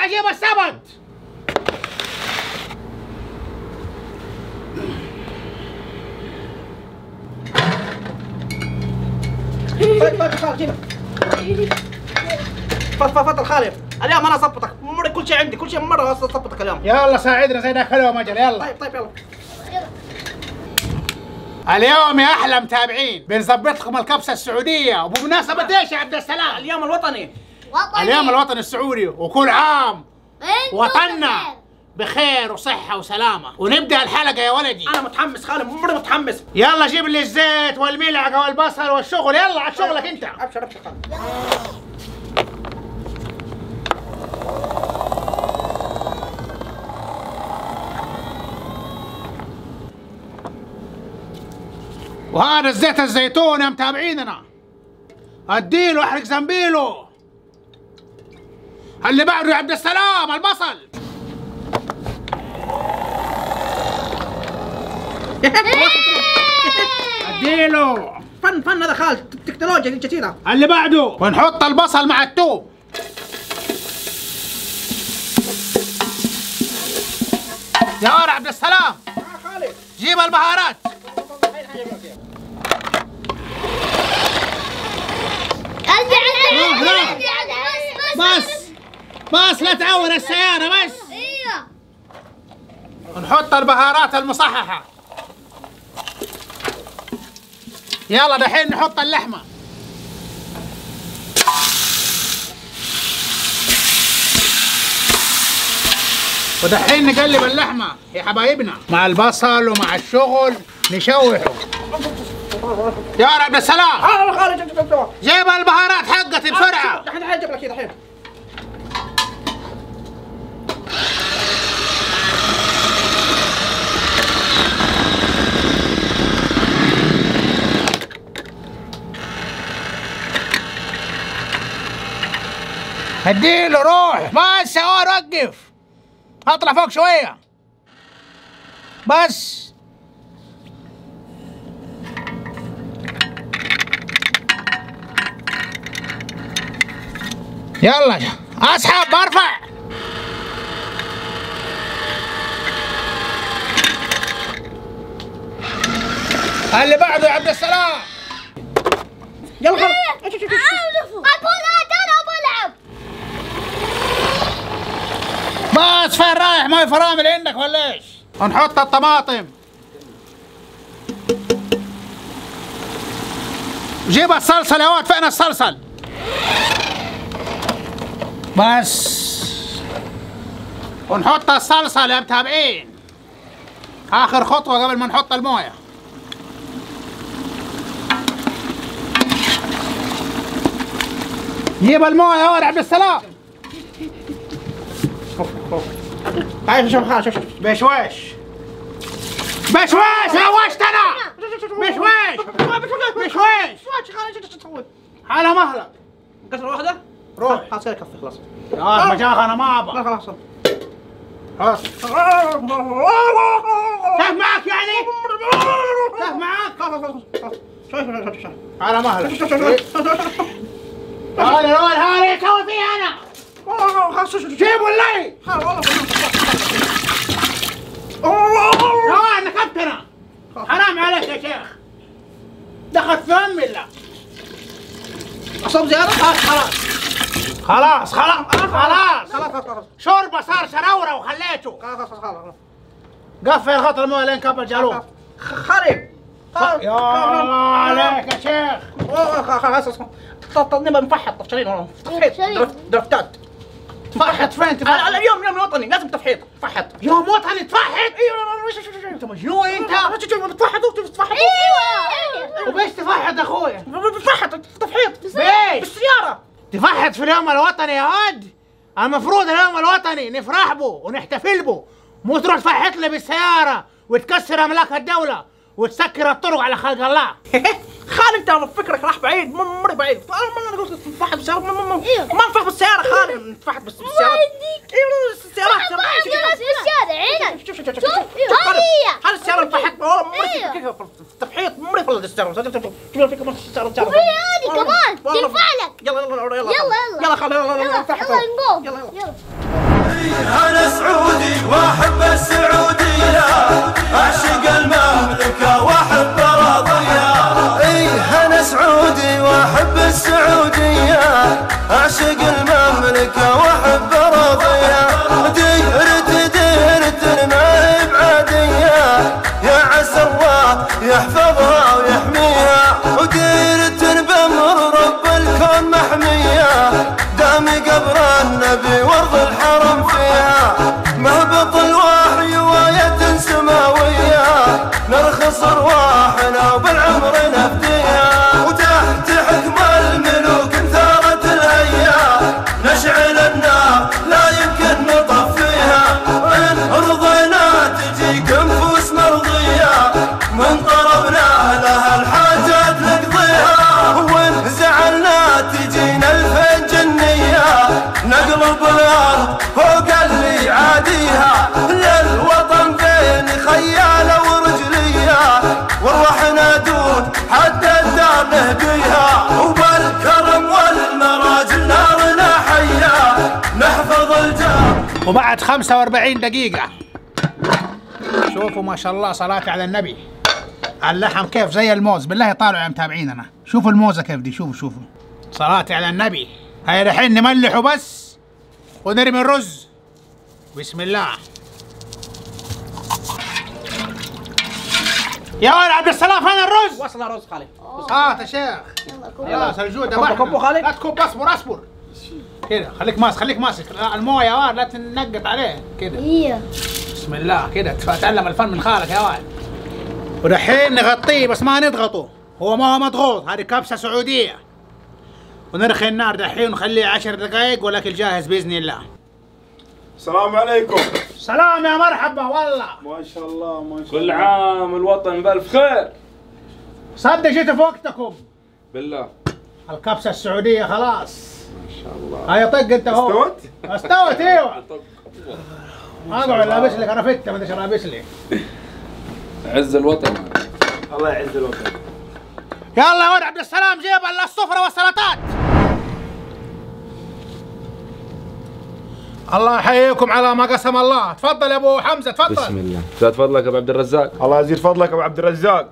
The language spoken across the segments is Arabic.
بسرعة جيب السبت. طيب خالد جيبه. تفضل خالد، اليوم انا اظبطك، كل شيء عندي، كل شيء مرة اظبطك اليوم. يلا ساعدنا زي ذاك اليوم اجل يلا. طيب يلا. اليوم يا احلى متابعين بنظبط لكم الكبسة السعودية، وبمناسبة ايش يا عبد السلام؟ اليوم الوطني. اليوم الوطني السعودي، وكل عام وطننا بخير وصحة وسلامة. ونبدأ الحلقة يا ولدي. أنا متحمس خالد، مرة متحمس. يلا جيب لي الزيت والملعقة والبصل والشغل، يلا على شغلك أنت. أبشر خالد. وهذا الزيت الزيتون يا متابعيننا، اديله واحرق زنبيله. اللي بعده يا عبد السلام البصل. اديله فن هذا خالد، تكنولوجيا كثيرة. اللي بعده، ونحط البصل مع الثوم. يا ولد عبد السلام خالد جيب البهارات. بس لا تعور السيارة بس. ايوه. ونحط البهارات المصححة. يلا دحين نحط اللحمة. ودحين نقلب اللحمة يا حبايبنا مع البصل ومع الشغل نشوحه. يا عبد السلام خالد جيب البهارات حقتي بسرعة. دحين اجيب لك دحين. اديله روح بس يا ولد، وقف اطلع فوق شوية بس. يلا اسحب ارفع. اللي بعده يا عبد السلام. يلا خالد. بس فين رايح؟ ما في فرامل عندك ولا ايش؟ ونحط الطماطم. جيب الصلصة يا ولد، فين الصلصة؟ بس ونحط الصلصة يا متابعين، آخر خطوة قبل ما نحط الموية. جيب الموية يا ولد عبد السلام. هاي شوف خالد، شوف بشويش بشويش، روشت انا. بشويش على مهلك. كسرة واحدة. روح خلاص كده يكفي خلاص. يا مجاخ انا ما ابغى. لا خلاص. خلاص كيف معك يعني؟ كيف معك؟ شوي على مهلك. هذا اسوي فيه انا. جيبوا اللي يا نكبتنا. حرام عليك يا شيخ، دخلت في امي. لا اصب زيادة. خلاص. شوربه صار شراوره وخليته. خلاص. قفل غطى المويه لين كب الجالوب. خرب. يا عليك يا شيخ. خلاص. نبغى نفحط طفشانين تفحيط درفتات. تفحط فين تفحط؟ اليوم يوم وطني لازم تفحيط. فحط يوم وطني تفحط؟ ايوه. انت مجنون انت؟ بتفحط. ايوه. وبايش تفحط اخويا؟ بتفحط تفحيط بايش؟ بالسيارة. تفحط في اليوم الوطني يا ولد؟ المفروض اليوم الوطني نفرح به ونحتفل به، مو تروح تفحط لي بالسيارة وتكسر املاك الدولة وتسكر الطرق على خلق الله. خالد انت فكرك راح بعيد، مرة بعيد. انا قلت نفحط بالسيارة، ما نفحط بالسيارة خالد، نفحط بالسيارة. ايوه السيارات الشارع هنا. شوف هذه هذه السيارة نفحط والله تفحيط مرة يفضل السيارة. وهي هذه كمان تنفع لك. يلا يلا خالد يلا نقوم. يلا. أنا سعودي وأحب السعودية، أعشق المملكة وأحب أراضيها. أنا سعودي وأحب السعودية، أعشق المملكة وأحب أراضيها. ديرة ما هي بعادية، يا عسى الله يحفظها ويحميها. وديرة بأمر رب الكون محمية، دام قبر النبي وارض الحرم فيها. مهبط الوحي وآية سماوية، نرخص أرواحنا وبالعمر نفديها. وتحت حكم الملوك انثارت الهيا، نشعل النار لا يمكن نطفيها. إن رضينا تجيك نفوس مرضية، من طلبنا لها الحاجات نقضيها. وإن زعلنا تجينا الفين جنية، نقلب الأرض فوق اللي عاديها. للوطن بين خيالة ورجلية، وروحنا دون حتى الدار نهديها. وبالكرم والمراجل نارنا حية، نحفظ الجار. وبعد 45 دقيقة شوفوا ما شاء الله، صلاة على النبي. اللحم كيف زي الموز، بالله طالعوا يا متابعيننا. شوفوا الموزة كيف دي، شوفوا صلاة على النبي. هيا الحين نملحه بس ونرمي الرز. بسم الله. يا ولد عبد السلام فين الرز؟ وصل رز خالي. يا شيخ. يلا خلاص الجودة كبه خالي. لا تكب، اصبر كده، خليك ماسك المويه يا ولد، لا تنقط عليه كده. ايه بسم الله كده، تعلم الفن من خالك يا ولد. ودحين نغطيه بس ما نضغطه، هو ما هو مضغوط، هذه كبسة سعودية. ونرخي النار دحين ونخليه 10 دقائق والاكل جاهز بإذن الله. السلام عليكم. سلام يا مرحبا والله. ما شاء الله ما شاء الله. كل عام الوطن بألف خير. صدق جيت في وقتكم. بالله. الكبسة السعودية خلاص. ما شاء الله. هيا طق انت هو. استوت ايوه. اقعد لابس لك رفته ما ادري ايش لابس لي. عز الوطن. الله يعز الوطن. يلا يا ولد عبد السلام جيب السفرة والسلطات. الله يحييكم على ما قسم الله. تفضل يا ابو حمزه تفضل. بسم الله. زاد فضلك يا ابو عبد الرزاق. الله يزيد فضلك يا ابو عبد الرزاق.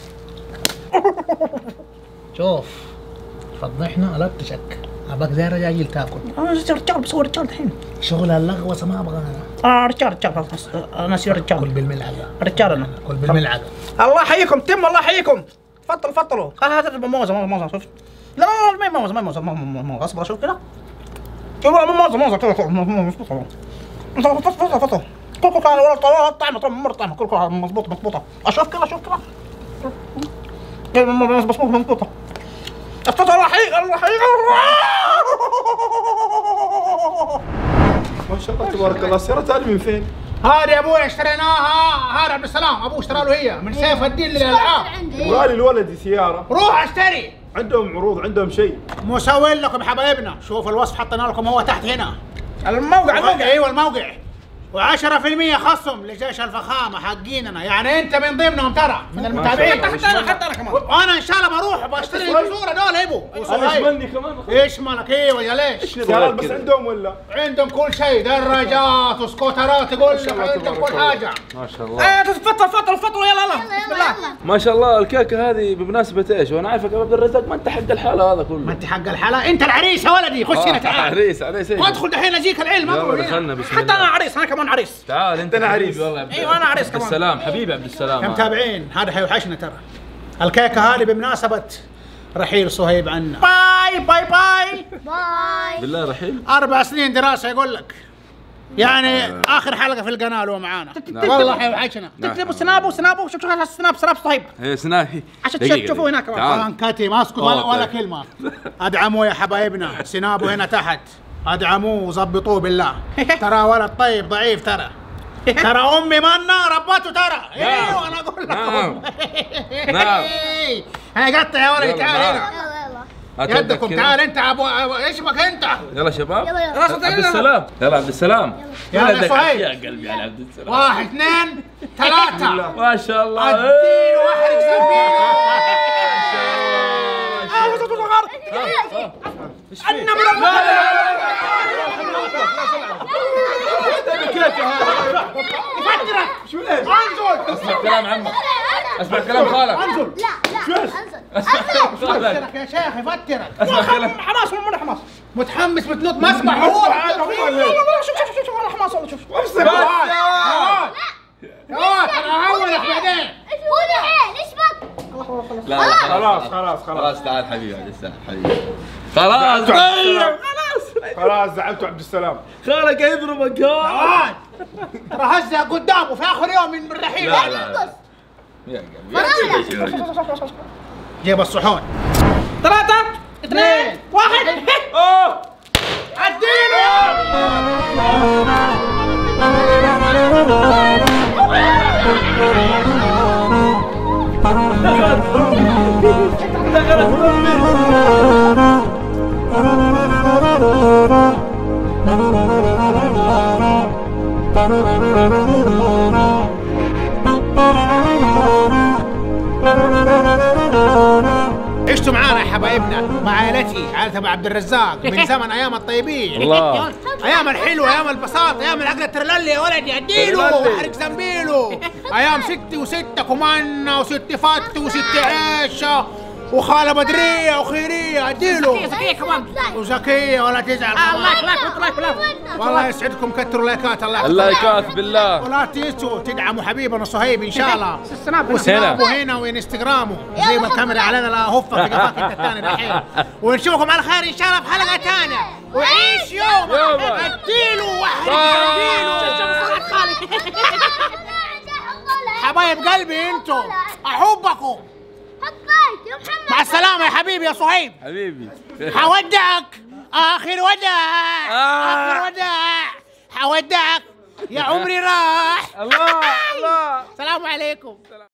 شوف فضحنا لا تشك، ابغاك زي الرجاجيل تاكل. رجال بصور رجال الحين. شغل اللغوصه ما ابغى انا. رجال انا سير رجال. كل بالملعقه. رجال انا. كل بالملعقه. الله يحييكم الله يحييكم. تفضلوا. هذا موزه شوف. لا ما موزه اصبر اشوف كذا. شوف موزه كذا. فضل كل كان ولا طعمه كل مضبوطه. اشوف كذا مضبوطه. الله يحييك ما شاء الله تبارك الله. السيارة هذه من فين؟ هذه يا ابوي اشتريناها، هذا عبد السلام ابوه اشترى له هي من سيف الدين للالعاب. وغالي الولد سيارة. روح اشتري. عندهم عروض، عندهم شيء. مسوين لكم حبايبنا، شوف الوصف حطينا لكم هو تحت هنا. الموقع ايوه الموقع. و10% خصم لجيش الفخامه حقيننا، يعني انت من ضمنهم ترى من المتابعين. حتى انا كمان. وانا ان شاء الله بروح بشتري البذوره دول يبو. انا يشملني كمان. يشملك ايوه يا ليش؟ سيارات بس عندهم ولا؟ عندهم كل شيء، دراجات وسكوترات، يقول لك عندهم كل حاجه. ما شاء الله. تفضلوا يلا بسم الله. ما شاء الله. الكيكه هذه بمناسبه ايش؟ وانا عارفك يا عبد الرزاق ما انت حق الحاله هذا كله. ما انت حق الحلا، انت العريس يا ولدي، خش هنا تعال. عريس ادخل دحين اجيك العلم. يلا دخلنا بسم الله. حتى انا عريس، انا كمان عريس. تعال انت أنا عريس. والله يا عبد ايوه انا عريس عبد كمان. السلام حبيبي عبد السلام. يا متابعين هذا حيوحشنا ترى. الكيكه هذه بمناسبه رحيل صهيب عنا. باي بالله رحيل. 4 سنين دراسه يقول لك. يعني اخر حلقه في القناه له معانا. والله حيوحشنا. تكتبوا سنابه شوف السناب صهيب هي سناهي عشان تشوفوا هناك كمان. انكتي ما اسكت ولا كلمه. ادعموه يا حبايبنا، سنابه هنا تحت. ادعموه وظبطوه بالله. ترى ولد طيب ضعيف ترى امي منا ربته ترى. ايوه انا اقول لكم. نعم. هيا قطع يا ولدي تعال هنا. يلا يدكم تعال انت ابو ايش بك انت؟ يلا شباب. يلا عبد السلام. يلا عبد السلام. يلا صهيب. يا قلبي على عبد السلام. 1 2 3. ما شاء الله. اديله واحرق زنبيله. ايش في؟ يفترك. شو ليش؟ انزل. اسمع كلام عمك، اسمع كلام خالك. انزل. لا انزل. اسمع كلام خالك. يفترك يا شيخ يفترك. اسمع كلام. حماس مو حماس. متحمس بتنط مسبح هو. شوف انا حماس والله شوف. امسك انا هولك بعدين. مو الحين ايش بك؟ لا خلاص خلاص تعال حبيبي عبد السلام حبيبي. خلاص طيب خلاص زعلتوا عبد السلام. خالك يضربك ها. ترى هزها قدامه في اخر يوم من الرحيل. لا يا قلبي جيب الصحون. 3 2 1 اديله. عشتوا معانا يا حبايبنا مع عائلتي، عائلة ابو عبد الرزاق من زمن ايام الطيبين. الله. ايام الحلوه، ايام البساطه، ايام العقل الترللي يا ولدي اديله ترللي. وحرق زنبيله. ايام ستي وستة كمانة وستي فت وستي عيشه وخاله بدريه وخيريه اديله. زكية كمان. وزكيه ولا تزعل الله كمان. يخليك. والله يسعدكم، كتروا لايكات. الله يحفظكم. اللايكات بالله. ولا تنسوا تدعموا حبيبنا صهيب ان شاء الله. السناب وسنابه هنا وانستغرامه زي ما الكاميرا علينا لا هفه في قفاك انت الثاني الحين. ونشوفكم على خير ان شاء الله في حلقه ثانيه. وعيش يومك. اديله حبايب قلبي انتم احبكم. حطيت يا محمد. مع السلامه يا حبيبي يا صهيب. حبيبي حودعك اخر وداع. اخر وداع. حودعك يا عمري راح. الله الله. السلام عليكم.